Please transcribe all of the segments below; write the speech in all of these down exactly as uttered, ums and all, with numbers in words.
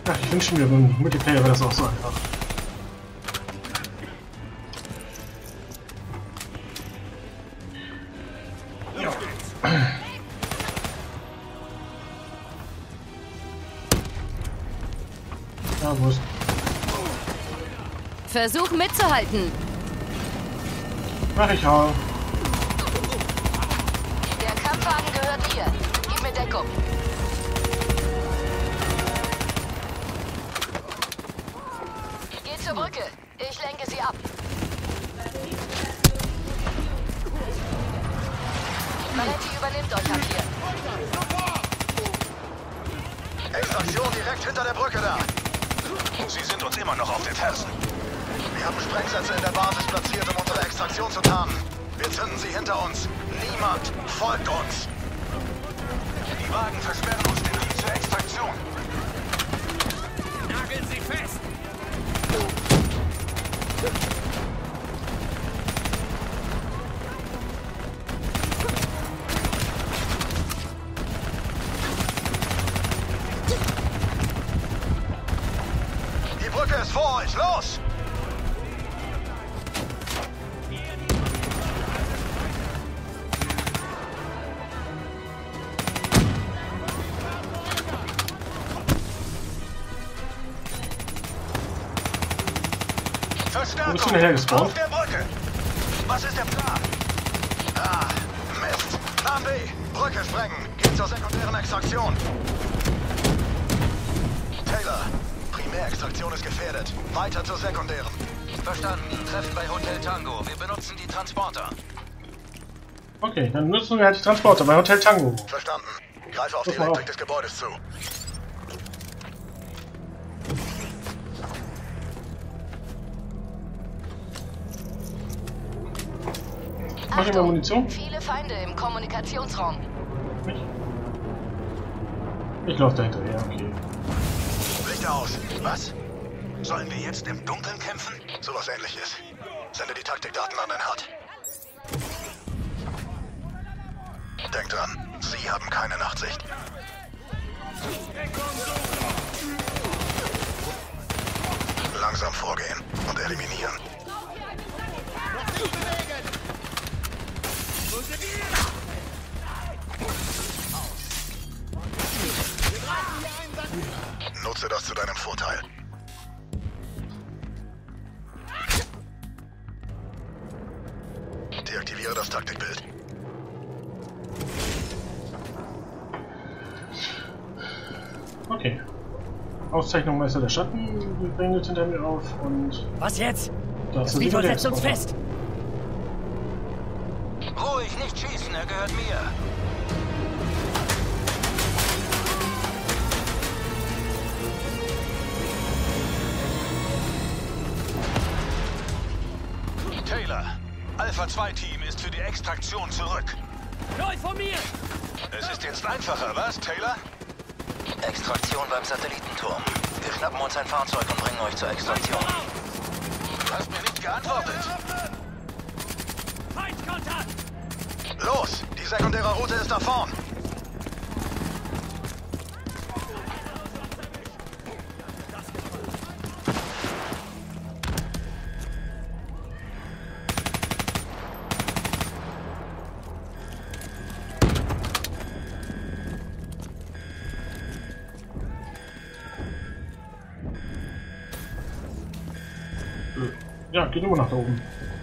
Ach, ich wünsche mir, beim Multiplayer wäre das auch so einfach. Ja. Ja, wo ist... Versuch mitzuhalten. Mach ich auch. Der Kampfwagen gehört dir. Gib mir Deckung. Geh zur Brücke. Ich lenke sie ab. Maletti übernimmt euch ab hier. Extraktion direkt hinter der Brücke da. Sie sind uns immer noch auf den Fersen. Wir haben Sprengsätze in der Basis platziert, um unsere Extraktion zu tarnen. Wir zünden sie hinter uns. Niemand folgt uns. Die Wagen versperren uns den Weg zur Extraktion. Nageln Sie fest! Die Brücke ist vor euch. Los! Wo bist du denn hergespawnt? Auf der Brücke! Was ist der Plan? Ah, Mist. Plan B. Brücke sprengen. Geht zur sekundären Extraktion. Taylor, Primärextraktion ist gefährdet. Weiter zur sekundären. Verstanden. Treffen bei Hotel Tango. Wir benutzen die Transporter. Okay, dann nutzen wir halt die Transporter bei Hotel Tango. Verstanden. Greife auf die Guck mal Elektrik auf. des Gebäudes zu. Mach ich mal Munition? Viele Feinde im Kommunikationsraum. Nicht? Ich laufe dahinter her, okay. Lichter aus. Was? Sollen wir jetzt im Dunkeln kämpfen? Sowas Ähnliches. Sende die Taktikdaten an den H U D. Denkt dran, Sie haben keine Nachtsicht. Langsam vorgehen und eliminieren. Nutze das zu deinem Vorteil. Deaktiviere das Taktikbild. Okay. Auszeichnung Meister der Schatten bringen jetzt hinter mir auf und... Was jetzt? Da Das sind Liefert die setzt uns Exporter. fest. Ruhig, nicht schießen. Er gehört mir. Taylor, Alpha zwei Team ist für die Extraktion zurück. Neu von mir! Es ist jetzt einfacher, was, Taylor? Extraktion beim Satellitenturm. Wir schnappen uns ein Fahrzeug und bringen euch zur Extraktion. Du hast mir nicht geantwortet. Feindkontakt! Los, die sekundäre Route ist da vorn. Ja, geht immer nach da oben.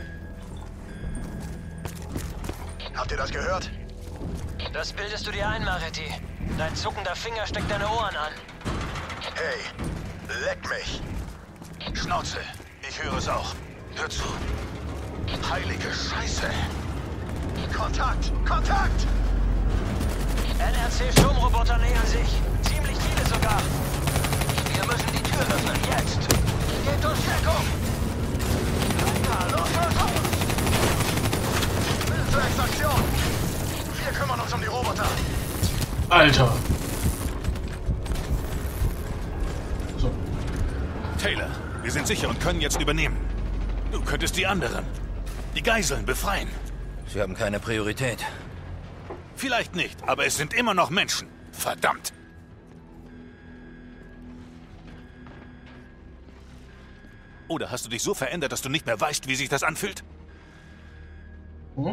Habt ihr das gehört? Das bildest du dir ein, Maletti. Dein zuckender Finger steckt deine Ohren an. Hey, leck mich. Schnauze, ich höre es auch. Hör zu. Heilige Scheiße. Kontakt, Kontakt! N R C-Sturmroboter nähern sich. Ziemlich viele sogar. Wir müssen die Tür öffnen, jetzt! Gebt uns Deckung! Na, los, los, los! Bild zur Extraktion! Wir kümmern uns um die Roboter. Alter! So. Taylor, wir sind sicher und können jetzt übernehmen. Du könntest die anderen, die Geiseln, befreien. Sie haben keine Priorität. Vielleicht nicht, aber es sind immer noch Menschen. Verdammt! Oder hast du dich so verändert, dass du nicht mehr weißt, wie sich das anfühlt? Hm?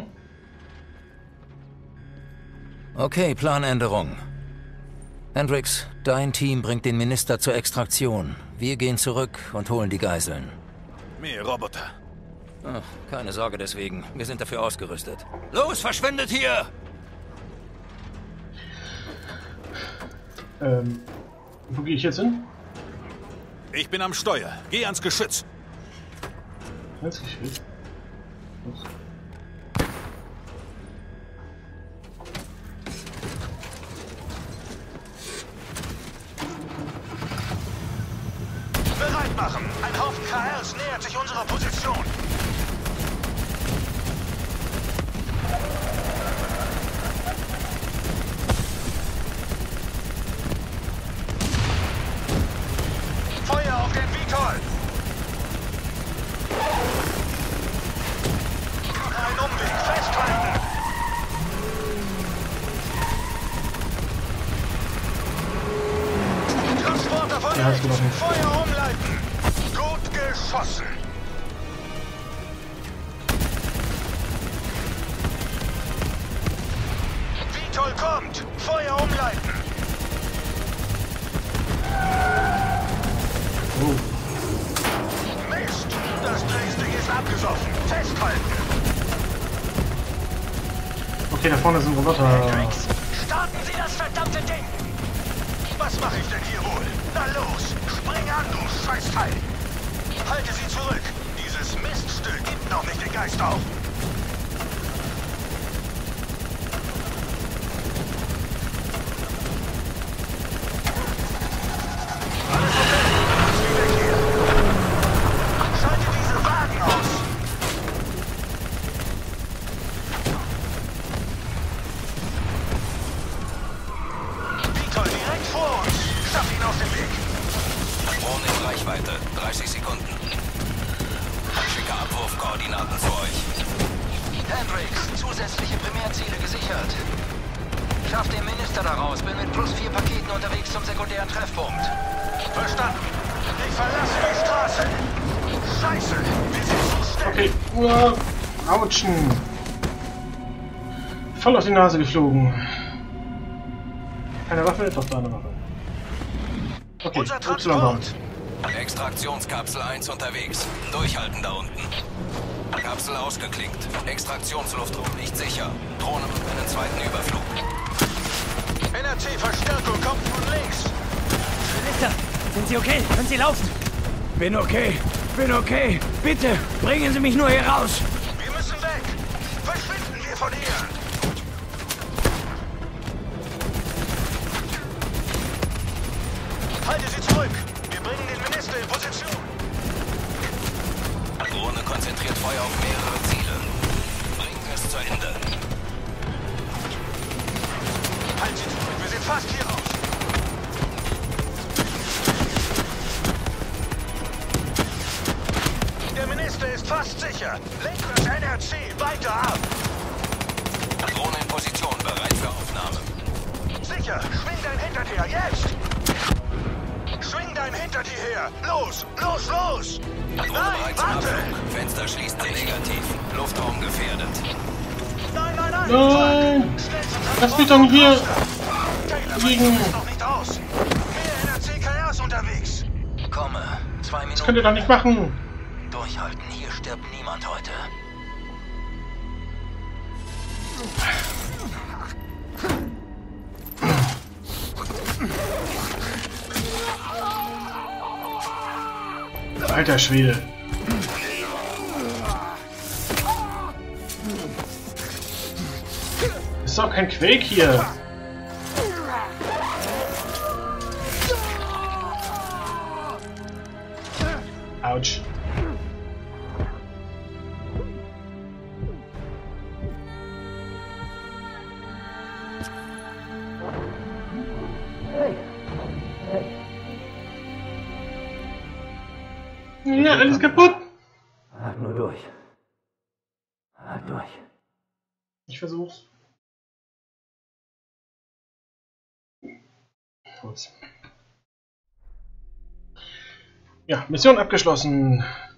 Okay, Planänderung. Hendricks, dein Team bringt den Minister zur Extraktion. Wir gehen zurück und holen die Geiseln. Mehr Roboter. Ach, keine Sorge deswegen. Wir sind dafür ausgerüstet. Los, verschwindet hier! Ähm, wo gehe ich jetzt hin? Ich bin am Steuer. Geh ans Geschütz. Ganz geschickt. Los. Bereit machen! Ein Haufen K Ls nähert sich unserer Position. Feuer auf den Vitol! Ein Umweg, festhalten! Transporter von Ja, hast rechts! du noch nicht. Feuer umleiten! Gut geschossen! Vitol kommt! Feuer umleiten! Oh. Mist! Das Drecksding ist abgesoffen! Festhalten! Okay, da vorne sind Roboter. Starten Sie das verdammte Ding! Was mache ich denn hier wohl? Na los! Spring an, du Scheißteil! Halte sie zurück! Dieses Miststück gibt noch nicht den Geist auf! Alles okay! Lass sie weg hier! Schalte diese Wagen aus! Vitol direkt vor uns! Schaff ihn aus dem Weg! Drohne in Reichweite. dreißig Sekunden. Ich schicke Abwurfkoordinaten zu euch. Hendricks, zusätzliche Primärziele gesichert. Schaff den Minister daraus. Bin mit plus vier Paketen unterwegs zum sekundären Treffpunkt. Verstanden! Ich verlasse die Straße! Scheiße! Wir sind zu schnell! Okay. Uah. Autschen. Voll auf die Nase geflogen. Keine Waffe? Doch, da eine Waffe. Okay, Unser Y-Bound. Transport! Extraktionskapsel eins unterwegs. Durchhalten da unten. Kapsel ausgeklinkt. Extraktionsluftraum nicht sicher. Drohne mit einem zweiten Überflug. N R C-Verstärkung kommt von links! Minister, sind Sie okay? Können Sie laufen? Bin okay, bin okay. Bitte, bringen Sie mich nur hier raus. Wir müssen weg! Verschwinden wir von hier! Halte sie zurück! Wir bringen den Minister in Position! Drohne konzentriert Feuer auf mehrere Ziele. Bringen wir es zu Ende. Halt sie zurück! Wir sind fast hier raus! Der Minister ist fast sicher! Lenk das N R C weiter ab! Drohne in Position, bereit für Aufnahme. Sicher! Schwing dein Hintertier! Jetzt! Schwing dein Hintertier her! Los! Los! Los! Drohne Nein! bereit zum Warte! Abflug. Fenster schließt sich. Negativ. Luftraum gefährdet. Nein, nein, nein! Nein! Schnell zum Lass mich doch nicht hier Taylor, liegen. ist noch nicht aus! Mehr N R C K Rs unterwegs! Komme. Zwei Minuten. Das könnt ihr doch nicht machen. Durchhalten. Hier stirbt niemand heute. Alter Schwede. Ist doch kein Quake hier. Autsch. Ja, alles kaputt. Halt nur durch. Halt durch. Ich versuch's. Gut. Ja, Mission abgeschlossen.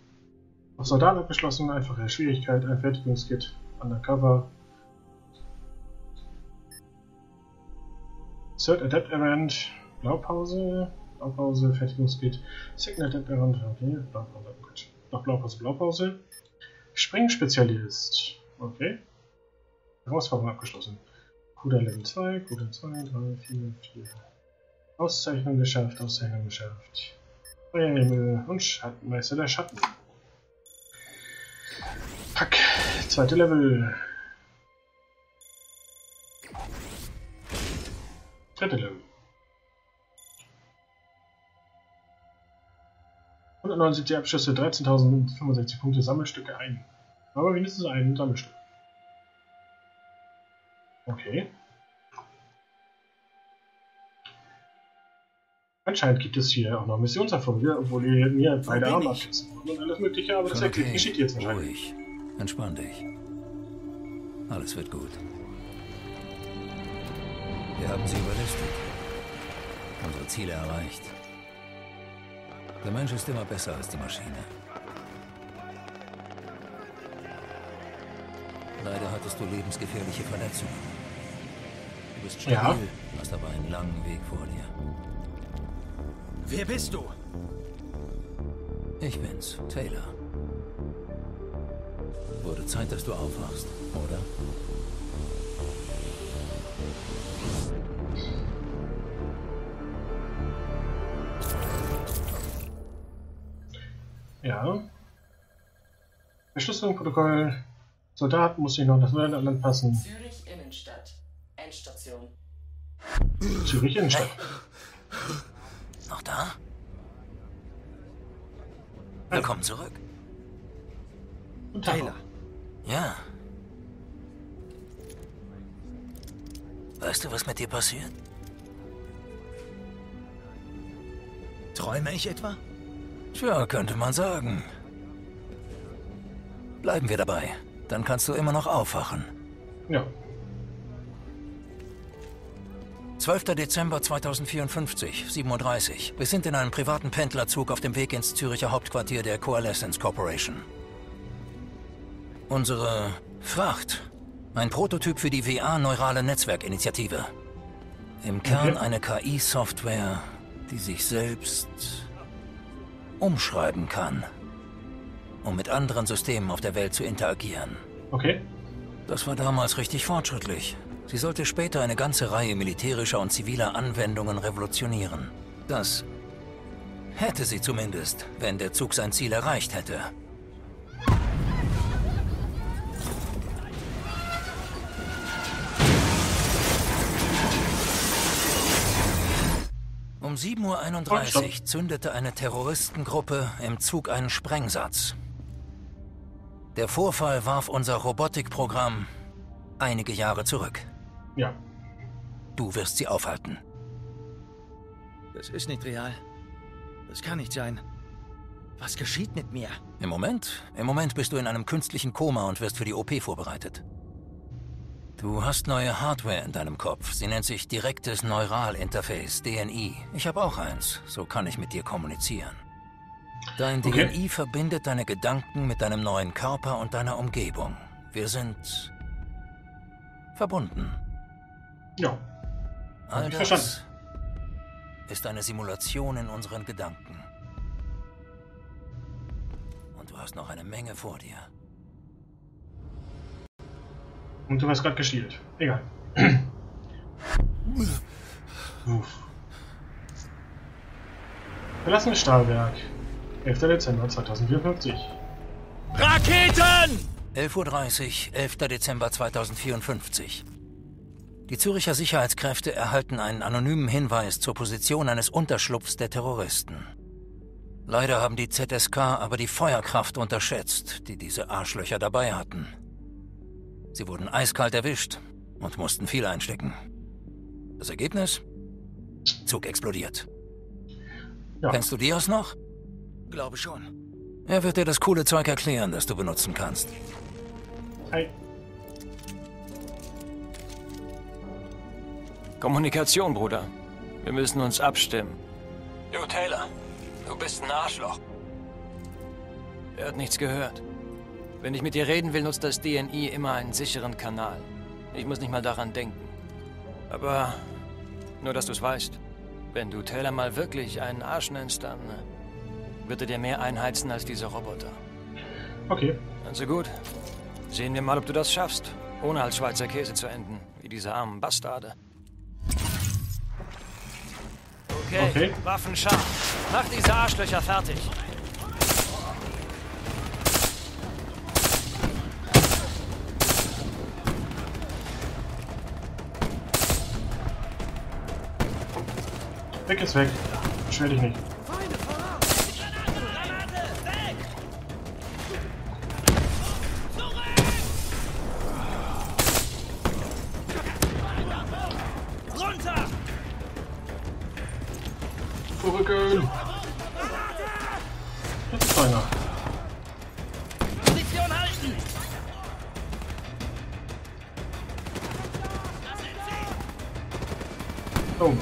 Auf Soldat abgeschlossen, einfache Schwierigkeit, ein Fertigungskit, Undercover. Third Adept Errand, Blaupause, Blaupause, Fertigungskit, Second Adept Errand, okay, Blaupause, gut. Noch Blaupause, Blaupause. Springspezialist, okay. Herausforderung abgeschlossen. Kuda Level zwei, Kuda zwei, drei, vier, vier. Auszeichnung geschafft, Auszeichnung geschafft. Feuerhimmel und Schattenmeister der Schatten. Pack, zweite Level. Dritte Level. hundertneunundsiebzig Abschüsse, dreizehntausendfünfundsechzig Punkte, Sammelstücke ein. Aber wenigstens ein Sammelstück. Okay. Anscheinend gibt es hier auch noch Missionserfolge, obwohl ihr mir beide Arme abschießen wollt und alles mögliche, aber das Okay. geschieht jetzt wahrscheinlich. Ruhig. Entspann dich. Alles wird gut. Wir haben sie überlistet. Unsere Ziele erreicht. Der Mensch ist immer besser als die Maschine. Leider hattest du lebensgefährliche Verletzungen. Du bist stabil, Ja. hast aber einen langen Weg vor dir. Wer bist du? Ich bin's, Taylor. Wurde Zeit, dass du aufwachst, oder? Ja. Verschlüsselung, Protokoll. Soldat muss sich noch das Land anpassen. Zürich Innenstadt. Endstation. Zürich Innenstadt. Noch da? Willkommen zurück. Guten Tag. Taylor. Ja. Weißt du, was mit dir passiert? Träume ich etwa? Tja, könnte man sagen. Bleiben wir dabei. Dann kannst du immer noch aufwachen. Ja. zwölfter Dezember zweitausendvierundfünfzig, sieben Uhr dreißig. Wir sind in einem privaten Pendlerzug auf dem Weg ins Züricher Hauptquartier der Coalescence Corporation. Unsere Fracht. Ein Prototyp für die V A-Neurale Netzwerkinitiative. Im Kern Okay. eine K I-Software, die sich selbst umschreiben kann, um mit anderen Systemen auf der Welt zu interagieren. Okay. Das war damals richtig fortschrittlich. Sie sollte später eine ganze Reihe militärischer und ziviler Anwendungen revolutionieren. Das hätte sie zumindest, wenn der Zug sein Ziel erreicht hätte. Um sieben Uhr einunddreißig zündete eine Terroristengruppe im Zug einen Sprengsatz. Der Vorfall warf unser Robotikprogramm einige Jahre zurück. Ja. Du wirst sie aufhalten. Das ist nicht real. Das kann nicht sein. Was geschieht mit mir? Im Moment, im Moment bist du in einem künstlichen Koma und wirst für die O P vorbereitet. Du hast neue Hardware in deinem Kopf. Sie nennt sich Direktes Neuralinterface, D N I. Ich habe auch eins. So kann ich mit dir kommunizieren. Dein Okay. D N I verbindet deine Gedanken mit deinem neuen Körper und deiner Umgebung. Wir sind verbunden. Ja. All ich das verstanden. ist eine Simulation in unseren Gedanken. Und du hast noch eine Menge vor dir. Und du hast gerade geschielt. Egal. Uff. Verlassenes Stahlwerk. elfter Dezember zweitausendvierundfünfzig. Raketen! elf Uhr dreißig, elfter Dezember zweitausendvierundfünfzig. Die Züricher Sicherheitskräfte erhalten einen anonymen Hinweis zur Position eines Unterschlupfs der Terroristen. Leider haben die Z S K aber die Feuerkraft unterschätzt, die diese Arschlöcher dabei hatten. Sie wurden eiskalt erwischt und mussten viel einstecken. Das Ergebnis? Zug explodiert. Ja. Kennst du Diaz noch? Glaube schon. Er wird dir das coole Zeug erklären, das du benutzen kannst. Hi. Kommunikation, Bruder. Wir müssen uns abstimmen. Du, Taylor. Du bist ein Arschloch. Er hat nichts gehört. Wenn ich mit dir reden will, nutzt das D N I immer einen sicheren Kanal. Ich muss nicht mal daran denken. Aber nur, dass du es weißt. Wenn du Taylor mal wirklich einen Arsch nennst, dann wird er dir mehr einheizen als dieser Roboter. Okay. Also gut. Sehen wir mal, ob du das schaffst, ohne als Schweizer Käse zu enden, wie diese armen Bastarde. Okay, okay. Waffen scharf. Mach diese Arschlöcher fertig. Weg ist weg. Beschwer dich nicht. Zurückgehen! Jetzt ist einer. Position halten! Oh.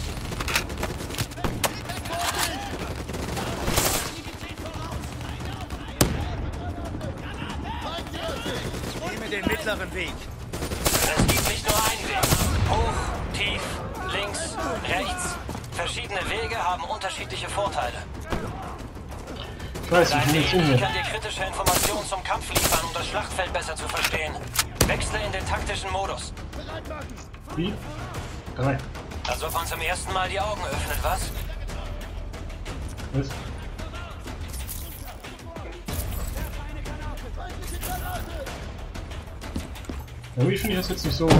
Nehme den mittleren Weg. Es gibt nicht nur einen Weg. Hoch, tief, links, rechts. Verschiedene Wege haben unterschiedliche Vorteile. Ich weiß, Dein ich bin jetzt in D N I hier. kann dir kritische Informationen zum Kampf liefern, um das Schlachtfeld besser zu verstehen. Wechsle in den taktischen Modus. Wie? Drei. Als ob man zum ersten Mal die Augen öffnet, was? Was? Irgendwie finde ich das jetzt nicht so.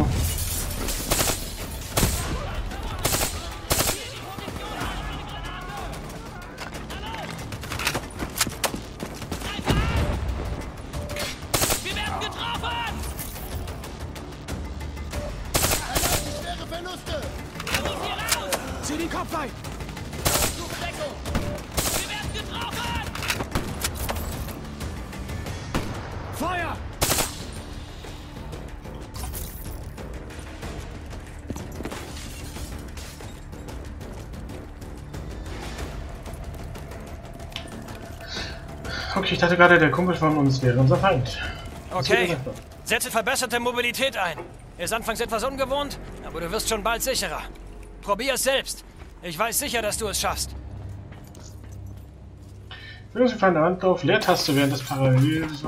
Zieh den Kopf ein! Feuer! Okay, ich dachte gerade, der Kumpel von uns wäre unser Feind. Okay, setze verbesserte Mobilität ein. Ist anfangs etwas ungewohnt, aber du wirst schon bald sicherer. Probier es selbst. Ich weiß sicher, dass du es schaffst. Wenn Sie von der Wand drauf, Leertaste während des Parallels.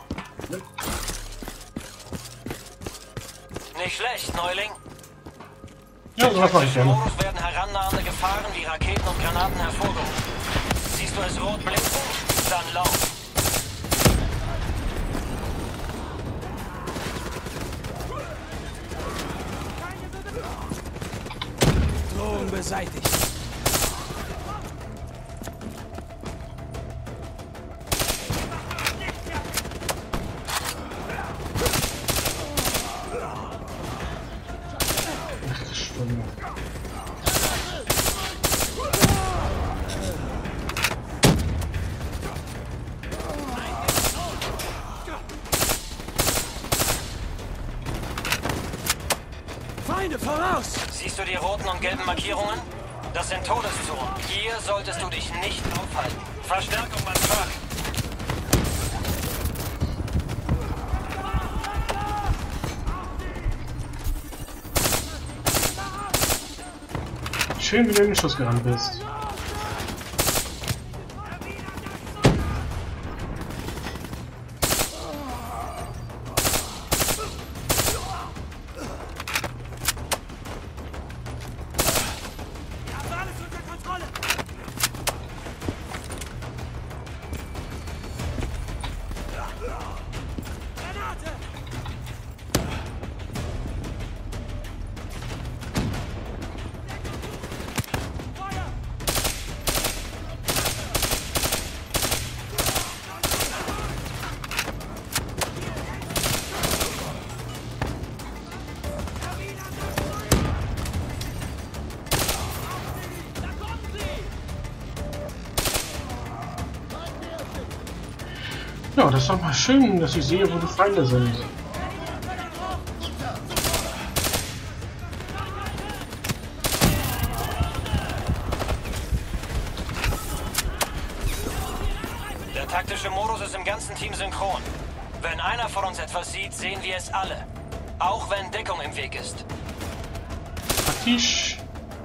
Nicht schlecht, Neuling. Ja, sowas mache ich Im gerne. Modus werden herannahende Gefahren wie Raketen und Granaten hervorgehoben. Siehst du es rot blinken? Dann lauf. Drohung beseitigt. Stunde. Feinde voraus! Siehst du die roten und gelben Markierungen? Das sind Todeszonen. Hier solltest du dich nicht aufhalten. Verstärkung beim Truck. Schön, wie du in den Schuss gerannt bist. Ja, das ist doch mal schön, dass ich sehe, wo die Feinde sind. Der Der taktische Modus ist im ganzen Team synchron. Wenn einer von uns etwas sieht, sehen wir es alle. Auch wenn Deckung im Weg ist. Praktisch.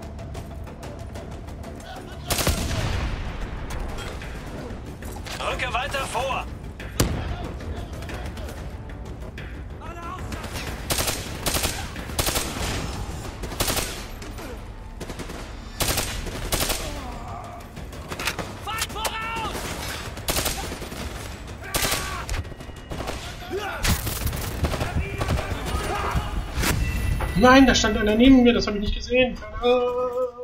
Rücke weiter vor! Nein, da stand einer neben mir, das habe ich nicht gesehen. Verdammt.